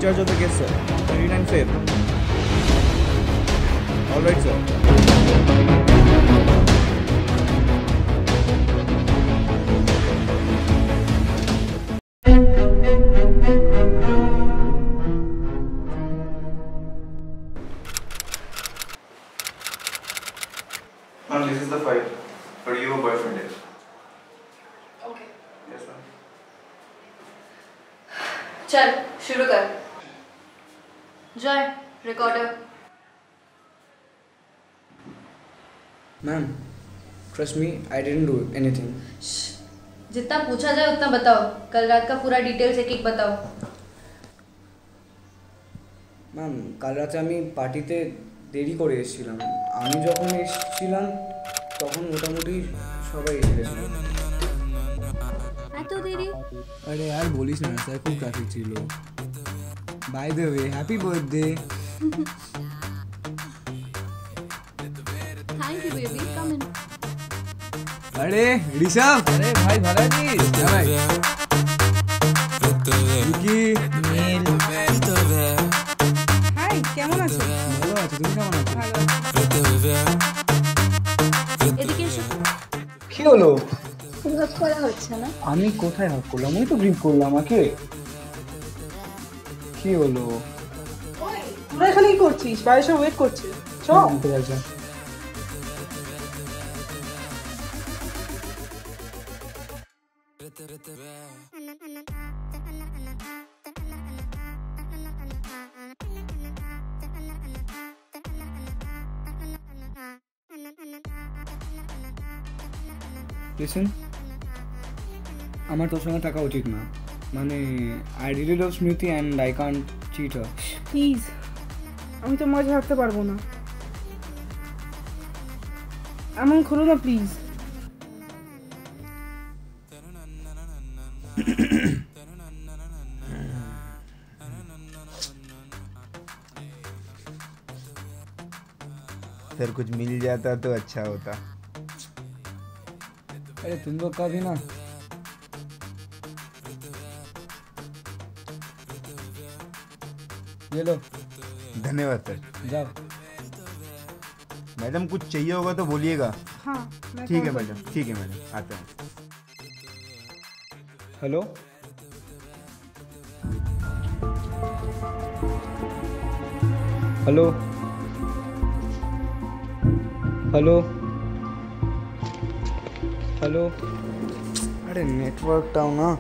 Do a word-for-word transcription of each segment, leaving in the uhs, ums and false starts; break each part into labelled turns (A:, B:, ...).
A: charge of the case, sir. twenty-nine Feb. All right, sir.
B: Ma'am, this is the file. But you have a boyfriend here.
C: Okay.
B: Yes, ma'am.
C: चल शुरू कर. जय recorder.
A: Ma'am, trust me, I didn't do anything.
C: जितना पूछा जाए उतना बताओ. कल रात का पूरा डिटेल्स एक एक बताओ.
A: ম্যাম কাল রাতে আমি পার্টিতে দেরি করে এসেছিলাম। আমি যখন এসেছিলাম তখন মোটামুটি সবাই এসে গেছিল।
C: এত দেরি?
A: আরে আর বলিস না স্যার, খুব ট্রাফিক ছিল। By the way happy birthday.
C: Thank you baby, come in.
A: আরে ঋষভ, আরে ভাই ভালো আছিস? হ্যাঁ ভাই। কি নীল
D: হাই, কেমন আছো?
A: ভালো আছি, তুমি কেমন আছো?
D: ভালো আছি।
C: এদিকে এসো।
A: কি হলো?
C: হক করা হচ্ছে না।
A: আমি কোথায় হক করলাম? আমি তো গ্রিপ করলাম আমাকে। কি হলো?
D: ওই তোরা এখানে কি করছিস? বাইরে সব ওয়েট করছে। চল।
A: ঠিক আছে। লিসেন, আমার তোর সঙ্গে থাকা উচিত না। মানে I really love Smriti and I can't cheat her.
D: Please, আমি তো মাঝে থাকতে পারবো না। এমন করো না প্লিজ।
E: सर कुछ मिल जाता तो अच्छा होता।
A: अरे तुम लोग का भी ना। ये लो।
E: धन्यवाद सर।
A: जाओ।
E: मैडम कुछ चाहिए होगा तो बोलिएगा।
D: हाँ मैं
E: ठीक है
D: कॉल
E: मैडम, ठीक है मैडम, आता हूँ।
A: Hello, hello, hello, hello. अरे नेटवर्क डाउन ना।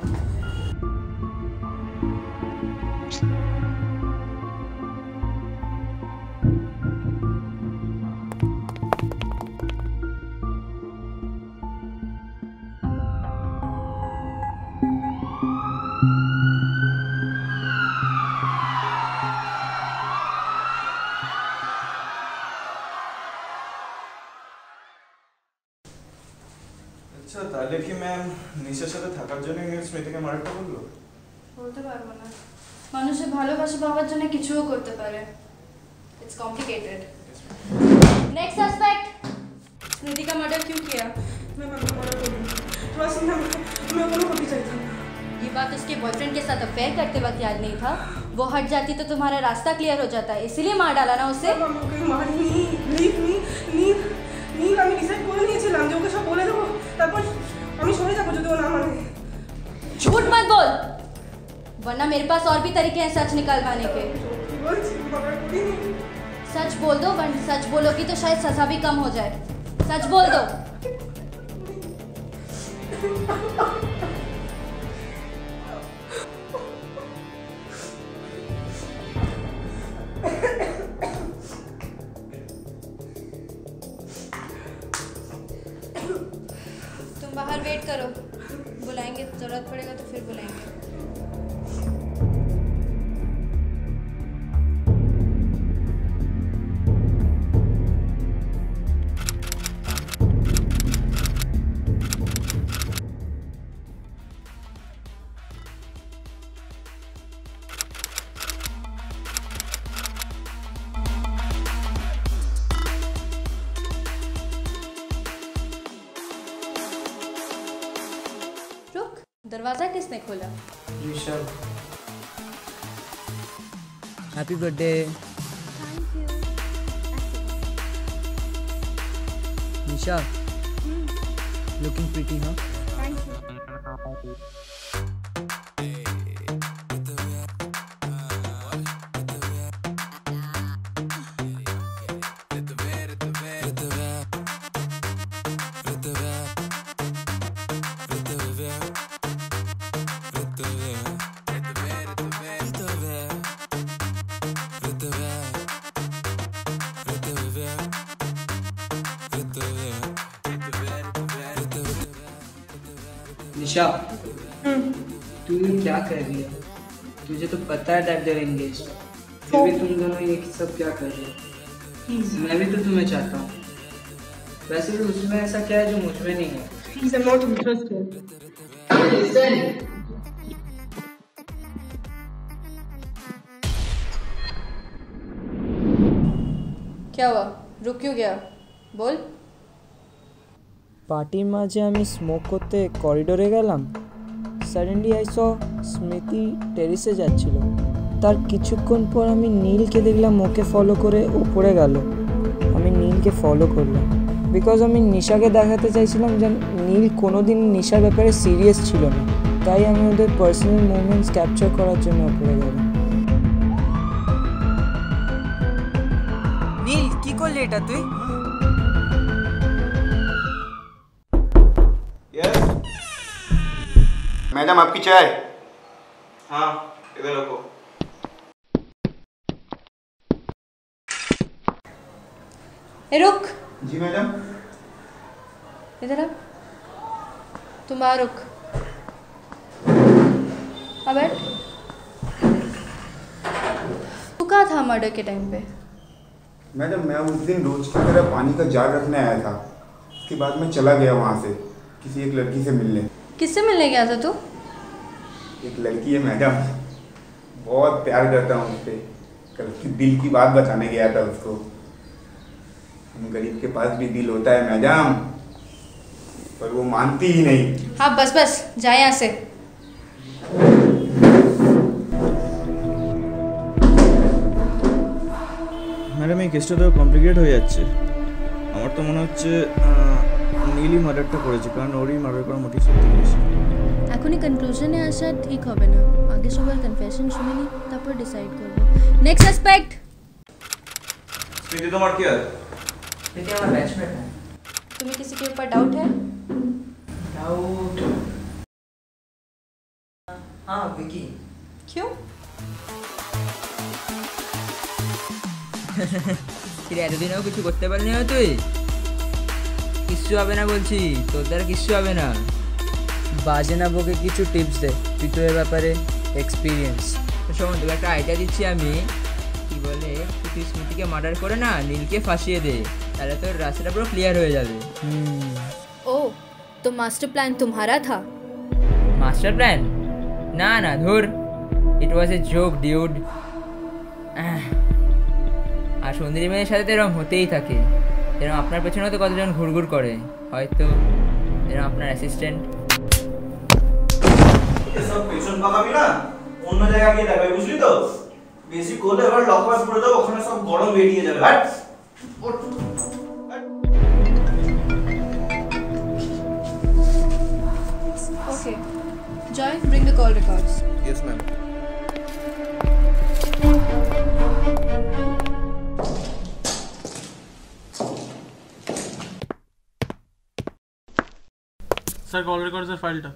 B: আচ্ছা তাহলে কি ম্যাম নিশার সাথে থাকার জন্য স্মৃতিকে মারাটা বললো?
C: বলতে পারবো না। মানুষের ভালোবাসা পাওয়ার জন্য কিছুও করতে পারে। It's complicated. Next suspect. Smriti का मर्डर क्यों किया?
D: मैं मम्मी मर्डर करूँ। थोड़ा सा मैं मैं बोलूँ कभी चाहिए।
C: ये बात उसके बॉयफ्रेंड के साथ अफेयर करते वक्त याद नहीं था? वो हट जाती तो तुम्हारा रास्ता क्लियर हो जाता, इसलिए मार डाला ना उसे?
D: আমাকে মারিনি, লিভ মি, নীল নীল আমি ডিসাইড করে নিয়েছিলাম যে ওকে সব বলে দেবো, তারপর আমি সরে যাবো যদি ও না মানে।
C: झूठ मत बोल, वरना मेरे पास और भी तरीके हैं सच निकालवाने के। सच बोल दो, वरना सच बोलोगी तो शायद सजा भी कम हो जाए। सच बोल दो। तुम बाहर वेट करो, बुलाएंगे, जरूरत पड़ेगा तो फिर बुलाएंगे। दरवाजा किसने खोला?
B: Rishabh.
A: Happy birthday.
F: Thank you.
A: Nisha, looking pretty, हाँ?
F: Thank you.
A: निशा, तू ये क्या कर रही है? तुझे तो पता है दैट दे आर एंगेज्ड, फिर भी तुम दोनों ये सब क्या कर रहे हो? मैं भी तो तुम्हें चाहता हूँ। वैसे भी उसमें ऐसा क्या है जो मुझ में नहीं है?
D: Please, I'm not interested.
C: क्या हुआ? रुक क्यों गया? बोल।
G: পার্টির মাঝে আমি স্মোক করতে করিডোরে গেলাম। সাডেনলি আই স স্মৃতি টেরিসে যাচ্ছিল। তার কিছুক্ষণ পর আমি নীলকে দেখলাম ওকে ফলো করে ওপরে গেল। আমি নীলকে ফলো করলাম বিকজ আমি নিশাকে দেখাতে চাইছিলাম যে নীল কোনোদিন নিশার ব্যাপারে সিরিয়াস ছিল না, তাই আমি ওদের পার্সোনাল মুভমেন্টস ক্যাপচার করার জন্য ওপরে গেলাম। নীল, কি করলি এটা তুই?
E: मैडम आपकी चाय।
B: हाँ, इधर रखो।
C: ए रुक,
E: जी मैडम।
C: इधर आ। तुम बाहर रुक। अब बैठ। तू कहाँ था मर्डर के टाइम पे?
E: मैडम मैं उस दिन रोज की तरह पानी का जार रखने आया था। उसके बाद मैं चला गया वहाँ से किसी एक लड़की से मिलने।
C: किससे मिलने गया था तू?
E: एक लड़की है मैडम, बहुत प्यार करता हूँ उससे। कल की दिल की बात बताने गया था उसको। हम गरीब के पास भी दिल होता है मैडम, पर वो मानती ही नहीं।
C: हाँ बस बस, जा यहाँ से।
B: ম্যাডাম এই কেসটা তো কমপ্লিকেট হয়ে যাচ্ছে। আমার তো মনে হচ্ছে নীলই মার্ডারটা করেছে, কারণ ওরই মার্ডার করার মোটিভ সবথেকে বেশি।
F: এখনই কনক্লুশনে আসা ঠিক হবে না, আগে সবার কনফেশন শুনে নি, তারপর ডিসাইড করব। Next suspect.
B: স্মৃতি তোমার কি আছে?
A: स्मृति हमारा बैचमेट है।
C: तुम्हें किसी के ऊपर डाउट है?
A: डाउट? हाँ विकी।
C: क्यों?
G: কিরে এতদিনও কিছু করতে পারলি না তুই? কিচ্ছু হবে না বলছি, তোর দ্বারা কিচ্ছু হবে না। বাজে না বকে কিছু টিপস দে, তুই তো এ ব্যাপারে এক্সপিরিয়েন্স। শোন, তোকে একটা আইডিয়া দিচ্ছি আমি। কি বলে, তুই স্মৃতিকে মার্ডার করে না নীলকে ফাঁসিয়ে দে, তাহলে তোর রাস্তাটা পুরো ক্লিয়ার হয়ে যাবে। হুম।
F: ओ तो मास्टर प्लान तुम्हारा था?
G: Master plan? না না ধুর, ইট ওয়াজ এ জোক ডিউড। আর সুন্দরী মেয়ের সাথে তো এরকম হতেই থাকে। এরকম আপনার পেছনেও তো কতজন ঘুরঘুর করে, হয়তো এরকম আপনার অ্যাসিস্ট্যান্ট।
B: এসব পেছন পাকাবি না, অন্য জায়গায় গিয়ে দেখাবি, বুঝলি তো? বেশি করলে এবার লকআপ করে দাও, ওখানে সব গরম বেরিয়ে যাবে। হাট।
C: Okay. Joy, bring the call records.
B: Yes, ma'am.
H: Sir call রেকর্ডসের ফাইলটা।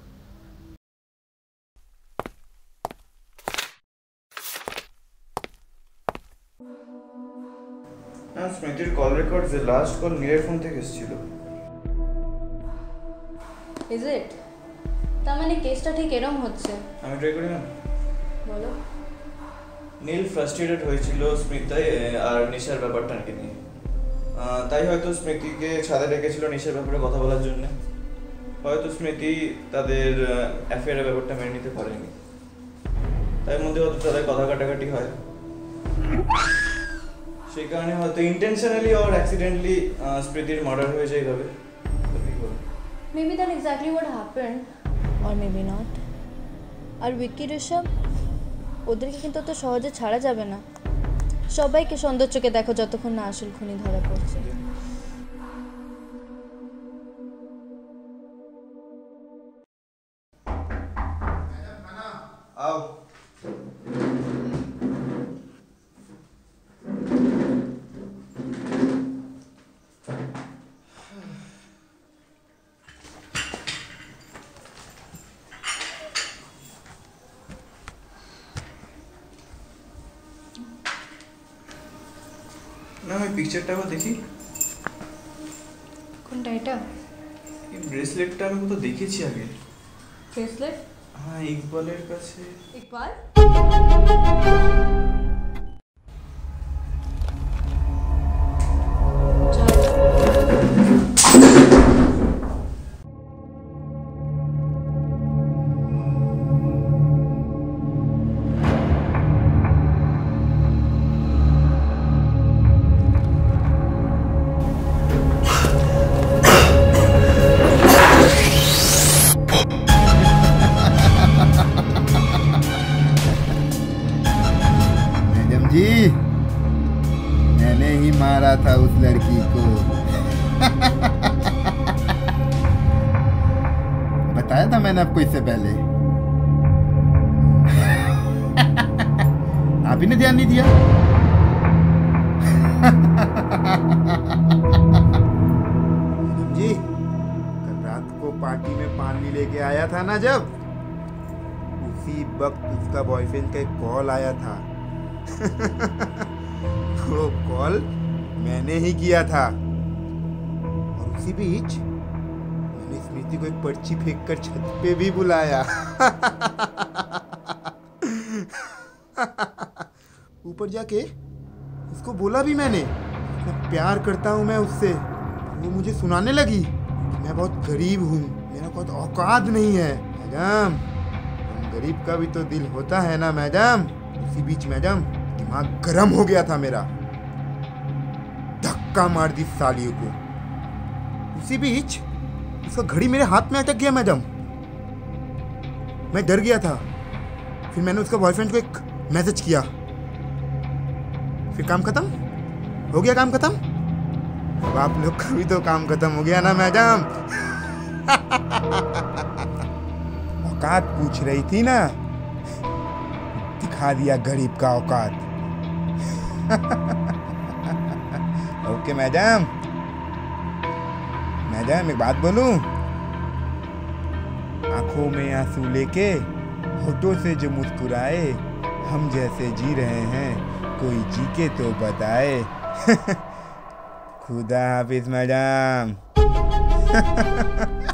B: হ্যাঁ, স্মৃতির কল রেকর্ডসে লাস্ট কল নীলের ফোন থেকে এসেছিল।
C: Is it? তার মানে কেসটা ঠিক এরকম হচ্ছে।
B: আমি ট্রাই করি না।
C: বলো।
B: নীল ফ্রাস্ট্রেটেড হয়েছিল স্মৃতি আর নিশার ব্যাপারটাকে নিয়ে, তাই হয়তো স্মৃতিকে ছাদে ডেকেছিল নিশার ব্যাপারে কথা বলার জন্য। হয়তো স্মৃতি তাদের অ্যাফেয়ারের ব্যাপারটা মেনে নিতে পারেনি, তাই মধ্যে হয়তো তাদের কথা কাটাকাটি হয়। সেই কারণে হয়তো ইন্টেনশনালি অর অ্যাক্সিডেন্টলি স্মৃতির মার্ডার হয়ে যায় এইভাবে।
C: Maybe that's exactly what happened.
F: और मे बी नॉट। আর উইকি ঋষভ, ওদেরকে কিন্তু তো সহজে ছাড়া যাবে না। সবাইকে সুন্দর চোখে দেখো যতক্ষণ না আসল খুনি ধরা পড়ছে।
B: आओ। না আমি পিকচারটা আবার দেখি।
C: কোনটা এটা?
B: এই ব্রেসলেটটা আমি কোথাও দেখেছি আগে।
C: ব্রেসলেট?
B: হ্যাঁ ইকবালের কাছে।
C: ইকবাল?
E: मैंने ही मारा था उस लड़की को। बताया था मैंने आपको इससे पहले। आप ही ने ध्यान नहीं दिया। जी कल रात को पार्टी में पानी लेके आया था ना, जब उसी वक्त उसका बॉयफ्रेंड का एक कॉल आया था। वो कॉल मैंने ही किया था और उसी बीच मैंने स्मृति को एक पर्ची फेंककर छत पे भी बुलाया। ऊपर जाके उसको बोला भी मैंने मैं प्यार करता हूँ मैं उससे। वो मुझे सुनाने लगी कि मैं बहुत गरीब हूँ, मेरा कोई औकात नहीं है। मैडम गरीब का भी तो दिल होता है ना मैडम। उसी बीच मैडम दिमाग गरम हो गया था मेरा, धक्का मार दी सालियों को। उसी बीच उसका घड़ी मेरे हाथ में अटक गया मैडम। मैं डर गया था। फिर मैंने उसका बॉयफ्रेंड को एक मैसेज किया। फिर काम खत्म हो गया। काम खत्म। अब आप लोग का भी तो काम खत्म हो गया ना मैडम। औकात पूछ रही थी ना, दिखा दिया गरीब का औकात। Okay madam. मैडम एक बात बोलूं, आंखों में आंसू लेके होठों से जो मुस्कुराए, हम जैसे जी रहे हैं कोई जी के तो बताए। खुदा हाफिज मैडम।